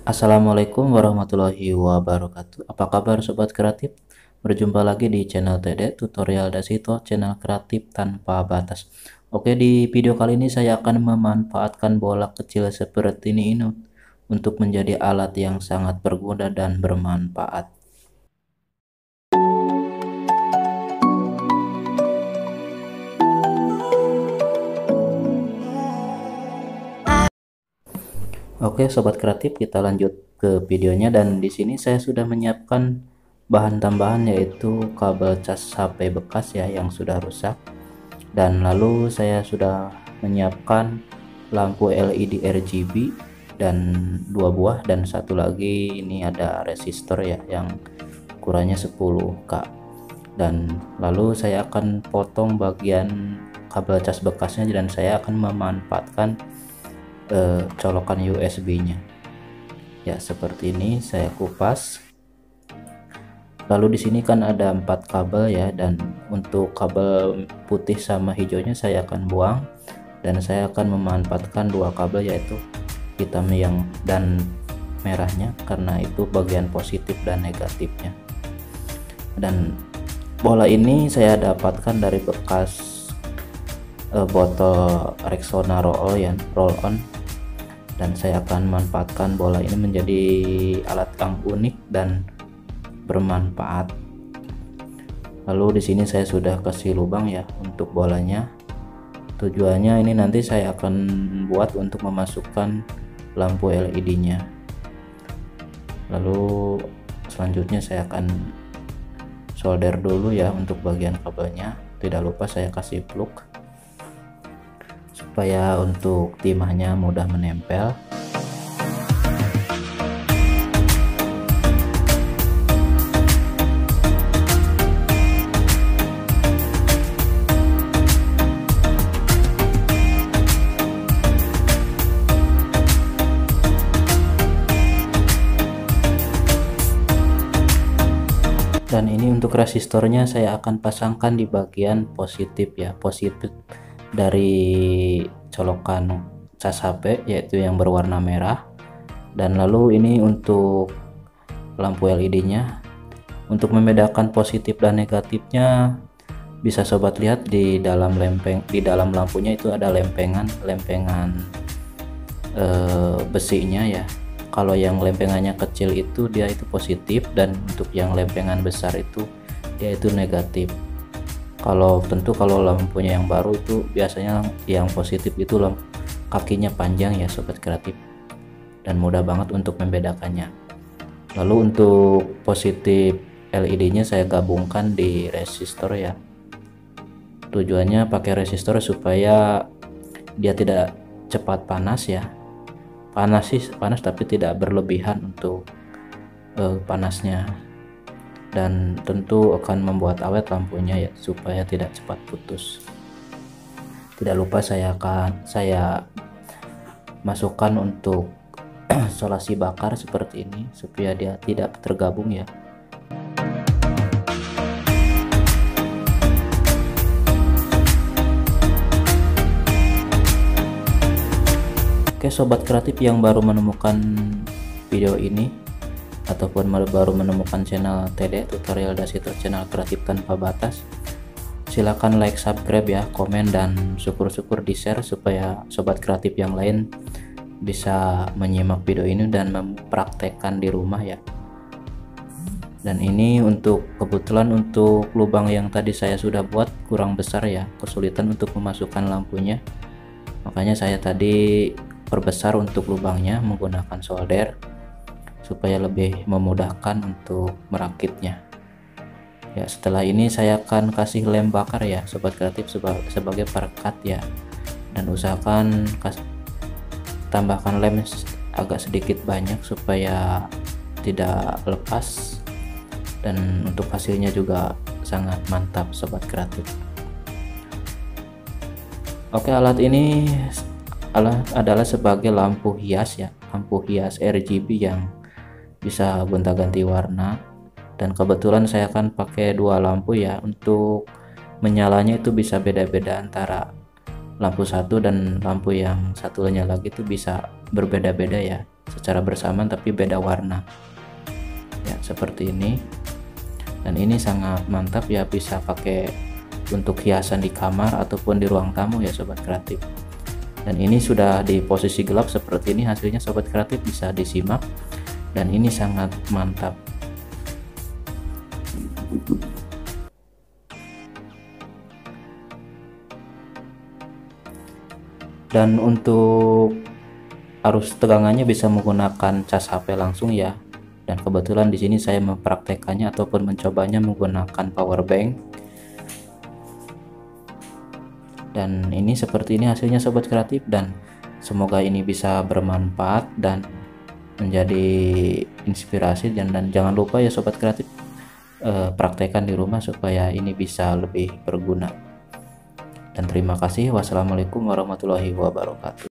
Assalamualaikum warahmatullahi wabarakatuh. Apa kabar sobat kreatif? Berjumpa lagi di channel TD Tutorial Dasito, channel kreatif tanpa batas. Oke, di video kali ini saya akan memanfaatkan bola kecil seperti ini untuk menjadi alat yang sangat berguna dan bermanfaat. Oke, sobat kreatif, kita lanjut ke videonya, dan di sini saya sudah menyiapkan bahan tambahan yaitu kabel cas HP bekas ya yang sudah rusak, dan lalu saya sudah menyiapkan lampu LED RGB dan 2 buah, dan satu lagi ini ada resistor ya yang ukurannya 10K. Dan lalu saya akan potong bagian kabel cas bekasnya, dan saya akan memanfaatkan colokan USB-nya ya, seperti ini. Saya kupas. Lalu di sini kan ada 4 kabel ya, dan untuk kabel putih sama hijaunya saya akan buang, dan saya akan memanfaatkan 2 kabel yaitu hitam yang dan merahnya, karena itu bagian positif dan negatifnya. Dan bola ini saya dapatkan dari bekas botol Rexona roll on, dan saya akan memanfaatkan bola ini menjadi alat yang unik dan bermanfaat. Lalu di sini saya sudah kasih lubang ya untuk bolanya. Tujuannya ini nanti saya akan buat untuk memasukkan lampu LED-nya. Lalu selanjutnya saya akan solder dulu ya untuk bagian kabelnya. Tidak lupa saya kasih plug supaya untuk timahnya mudah menempel. Dan ini untuk resistornya saya akan pasangkan di bagian positif ya, positif dari colokan cas HP yaitu yang berwarna merah. Dan lalu ini untuk lampu LED-nya, untuk membedakan positif dan negatifnya bisa sobat lihat di dalam lampunya itu ada lempengan besinya ya. Kalau yang lempengannya kecil itu dia itu positif, dan untuk yang lempengan besar itu dia itu negatif. Kalau lampunya yang baru itu biasanya yang positif itu kakinya panjang ya sobat kreatif, dan mudah banget untuk membedakannya. Lalu untuk positif LED-nya saya gabungkan di resistor ya. Tujuannya pakai resistor supaya dia tidak cepat panas ya. Panas tapi tidak berlebihan untuk panasnya, dan tentu akan membuat awet lampunya ya supaya tidak cepat putus. Tidak lupa saya masukkan untuk solasi bakar seperti ini supaya dia tidak tergabung ya. Oke sobat kreatif yang baru menemukan video ini ataupun baru menemukan channel TD Tutorial Dasito, channel kreatif tanpa batas, silahkan like, subscribe ya, komen, dan syukur-syukur di share supaya sobat kreatif yang lain bisa menyimak video ini dan mempraktekkan di rumah ya. Dan ini untuk kebetulan untuk lubang yang tadi saya sudah buat kurang besar ya, kesulitan untuk memasukkan lampunya, makanya saya tadi perbesar untuk lubangnya menggunakan solder supaya lebih memudahkan untuk merakitnya ya. Setelah ini saya akan kasih lem bakar ya sobat kreatif sebagai perekat ya, dan usahakan tambahkan lem agak sedikit banyak supaya tidak lepas, dan untuk hasilnya juga sangat mantap sobat kreatif. Oke, alat ini adalah sebagai lampu hias ya, lampu hias RGB yang bisa gonta-ganti warna, dan kebetulan saya akan pakai 2 lampu ya. Untuk menyalanya itu bisa beda-beda antara lampu satu dan lampu yang satunya lagi itu bisa berbeda-beda ya. secara bersamaan tapi beda warna ya, seperti ini. Dan ini sangat mantap ya, bisa pakai untuk hiasan di kamar ataupun di ruang tamu ya sobat kreatif. Dan ini sudah di posisi gelap seperti ini hasilnya sobat kreatif, bisa disimak. Dan ini sangat mantap. Dan untuk arus tegangannya bisa menggunakan cas HP langsung ya. Dan kebetulan di sini saya mempraktekannya ataupun mencobanya menggunakan power bank. Dan ini seperti ini hasilnya sobat kreatif, dan semoga ini bisa bermanfaat dan menjadi inspirasi. Dan jangan lupa ya sobat kreatif, praktekkan di rumah supaya ini bisa lebih berguna. Dan terima kasih. Wassalamualaikum warahmatullahi wabarakatuh.